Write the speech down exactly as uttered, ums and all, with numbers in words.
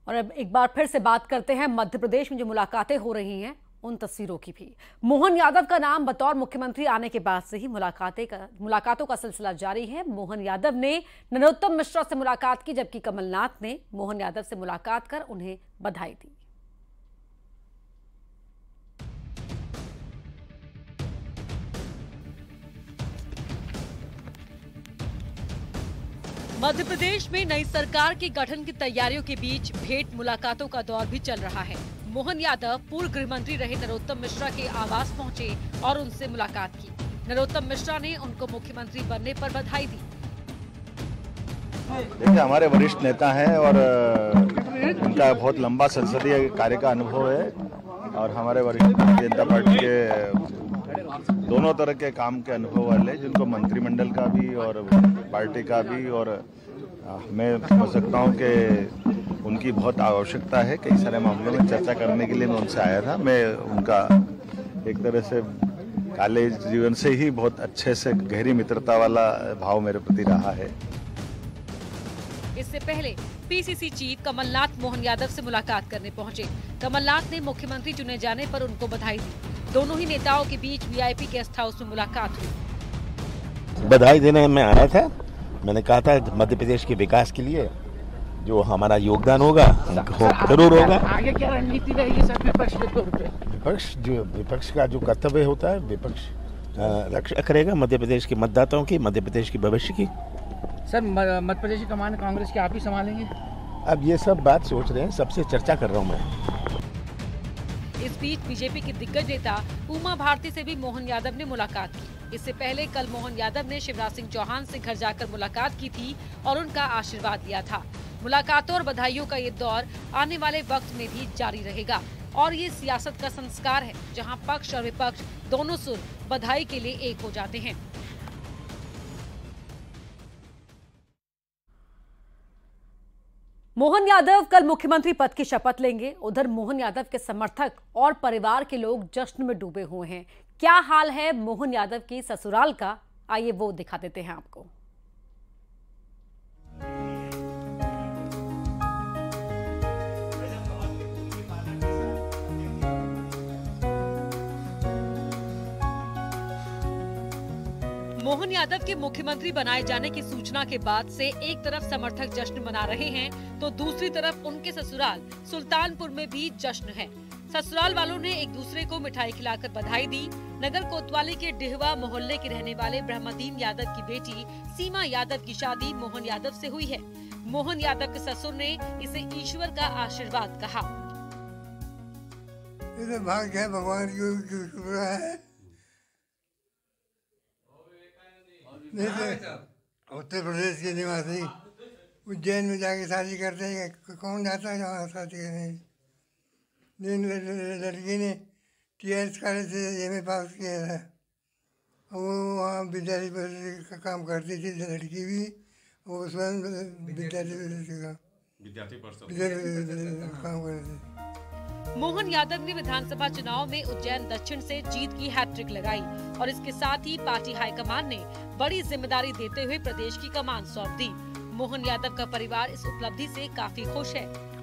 और अब एक बार फिर से बात करते हैं मध्य प्रदेश में जो मुलाकातें हो रही हैं उन तस्वीरों की भी। मोहन यादव का नाम बतौर मुख्यमंत्री आने के बाद से ही मुलाकातें का मुलाकातों का सिलसिला जारी है। मोहन यादव ने नरोत्तम मिश्रा से मुलाकात की, जबकि कमलनाथ ने मोहन यादव से मुलाकात कर उन्हें बधाई दी। मध्य प्रदेश में नई सरकार के गठन की तैयारियों के बीच भेंट मुलाकातों का दौर भी चल रहा है। मोहन यादव पूर्व गृह मंत्री रहे नरोत्तम मिश्रा के आवास पहुंचे और उनसे मुलाकात की। नरोत्तम मिश्रा ने उनको मुख्यमंत्री बनने पर बधाई दी। देखिए, हमारे वरिष्ठ नेता हैं और उनका बहुत लंबा संसदीय कार्य का अनुभव है और हमारे वरिष्ठ भारतीय जनता पार्टी के दोनों तरह के काम के अनुभव वाले, जिनको मंत्रिमंडल का भी और पार्टी का भी, और मैं समझ सकता हूँ कि उनकी बहुत आवश्यकता है। कई सारे मामलों में चर्चा करने के लिए मैं उनसे आया था। मैं उनका एक तरह से कॉलेज जीवन से ही बहुत अच्छे से गहरी मित्रता वाला भाव मेरे प्रति रहा है। इससे पहले पीसीसी चीफ कमलनाथ मोहन यादव से मुलाकात करने पहुंचे। कमलनाथ ने मुख्यमंत्री चुने जाने पर उनको बधाई दी। दोनों ही नेताओं के बीच वीआईपी गेस्ट हाउस में मुलाकात हुई। बधाई देने में आया था। मैंने कहा था मध्य प्रदेश के विकास के लिए जो हमारा योगदान होगा जरूर होगा। आगे क्या रणनीति रहेगी सर विपक्ष के तौर पे? विपक्ष जो विपक्ष का जो कर्तव्य होता है, विपक्ष रक्षा करेगा मध्य प्रदेश के मतदाताओं की, मध्य प्रदेश के भविष्य की। सर मध्य प्रदेश की कमान कांग्रेस की आप ही संभालेंगे? अब ये सब बात सोच रहे हैं, सबसे चर्चा कर रहा हूँ मैं। इस बीच बीजेपी के दिग्गज नेता उमा भारती से भी मोहन यादव ने मुलाकात की। इससे पहले कल मोहन यादव ने शिवराज सिंह चौहान से घर जाकर मुलाकात की थी और उनका आशीर्वाद लिया था। मुलाकातों और बधाइयों का ये दौर आने वाले वक्त में भी जारी रहेगा और ये सियासत का संस्कार है, जहां पक्ष और विपक्ष दोनों सुर बधाई के लिए एक हो जाते हैं। मोहन यादव कल मुख्यमंत्री पद की शपथ लेंगे। उधर मोहन यादव के समर्थक और परिवार के लोग जश्न में डूबे हुए हैं। क्या हाल है मोहन यादव की ससुराल का, आइए वो दिखा देते हैं आपको। मोहन यादव के मुख्यमंत्री बनाए जाने की सूचना के बाद से एक तरफ समर्थक जश्न मना रहे हैं तो दूसरी तरफ उनके ससुराल सुल्तानपुर में भी जश्न है। ससुराल वालों ने एक दूसरे को मिठाई खिलाकर बधाई दी। नगर कोतवाली के डिहवा मोहल्ले के रहने वाले ब्रह्मदीन यादव की बेटी सीमा यादव की शादी मोहन यादव से हुई है। मोहन यादव के ससुर ने इसे ईश्वर का आशीर्वाद कहा। ये भाग्य है, भगवान की शुक्र है। उत्तर प्रदेश के निवासी उज्जैन में जाके शादी करते हैं, कौन जाता है जहाँ शादी करने। लड़की ने टी एस कॉलेज से एम ए पास किया था, वो वहाँ विद्यालय का काम करती थी। लड़की भी वो स्वयं विद्यालय का काम करती थी। मोहन यादव ने विधानसभा चुनाव में उज्जैन दक्षिण से जीत की हैट्रिक लगाई और इसके साथ ही पार्टी हाईकमान ने बड़ी जिम्मेदारी देते हुए प्रदेश की कमान सौंप दी। मोहन यादव का परिवार इस उपलब्धि से काफी खुश है।